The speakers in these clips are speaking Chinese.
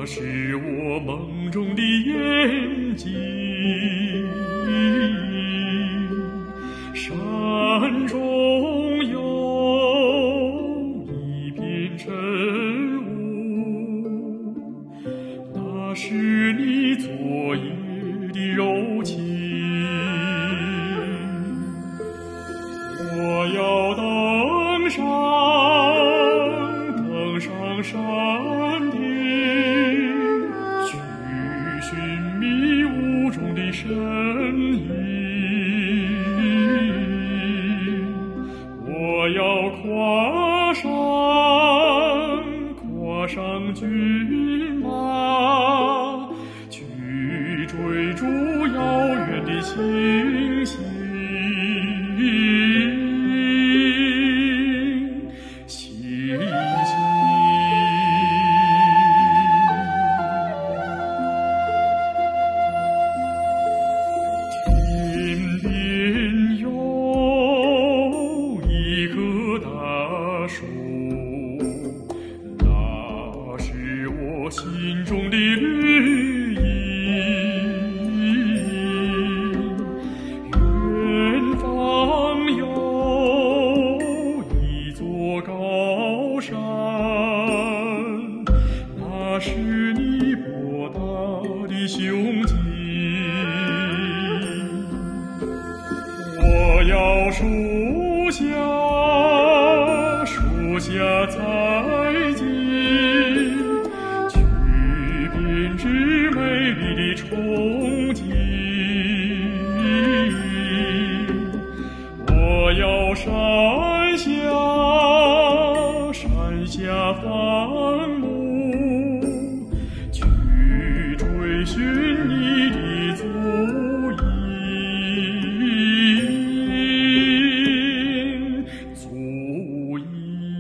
是我梦中的眼睛，山中有一片晨雾，那是你昨夜的柔情。我要登上山顶，去寻觅雾中的身影。我要跨上骏马，去追逐遥远的星星。那是我心中的绿荫，远方有一座高山，那是你博大的胸襟。我要树下采集，去编织美丽的憧憬。我要山下放牧，去追寻你的足印。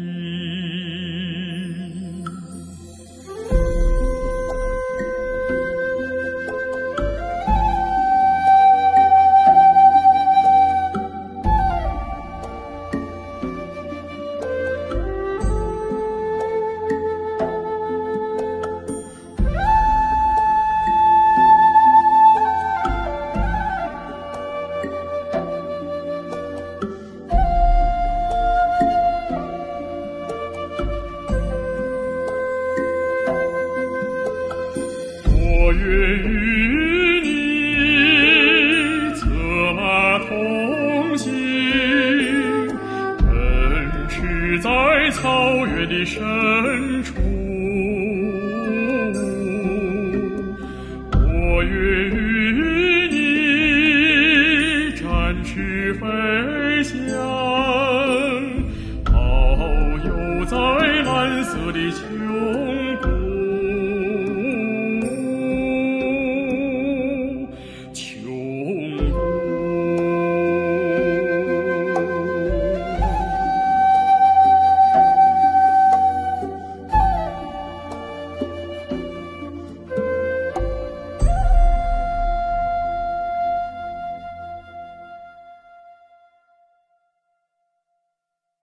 我愿与你策马同行，奔驰在草原的深处。我愿与你展翅飞翔，遨游在蓝色的秋